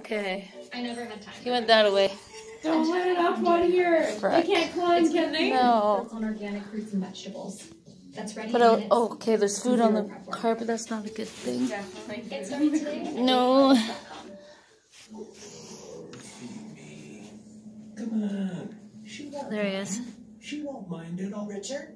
Okay. I never had time. He went that way. Don't let it up on here. They can't climb, can they? No. On organic fruits and vegetables. That's ready. But okay, there's food on the carpet. That's not a good thing. It's ready today. No. Come on. There he is. She won't mind it all. Richard?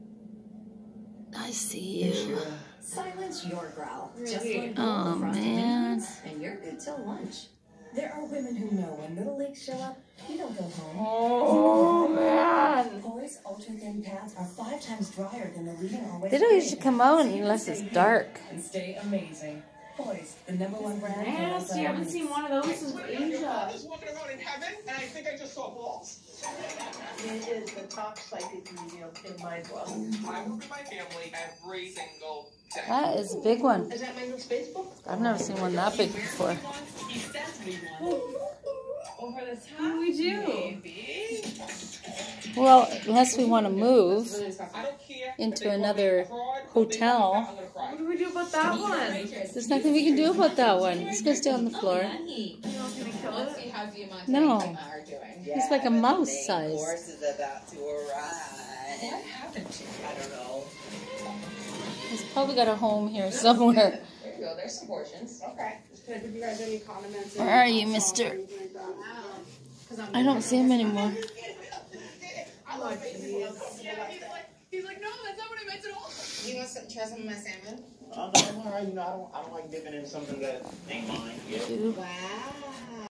I see you. Silence your growl. Just Really? like Oh, man. and you're good till lunch. There are women who know when little leaks show up, you don't go home. Oh, man. Boys' ultra-thin pads are 5 times drier than the leading always. They don't usually come out unless it's dark. And stay amazing. Boys, the #1 brand. Nasty. I haven't seen one of those since Asia. I was walking around in heaven, and I think I just saw balls. It is the top psychic medium in my book. I work with my family every single day. That is a big one. Is that my new Facebook? I've never seen one that big before. He sent me one. Over the top. What do we do? Baby. Well, unless we want to move I don't care into another hotel. What do we do about that one? There's nothing we can do about that one. It's going to stay on the floor. You not gonna kill it? No. He's like a mouse size. Horse is about to arrive. What happened to you? I don't know. He's probably got a home here somewhere. There you go. There's some portions. Okay. Can I give you guys any condiments? Where are you, mister? I don't see him anymore. He's like, no, that's not what I meant at all. You want some? Try some of my salmon? No, I don't like dipping in something that ain't mine. Yeah. Ooh. Wow.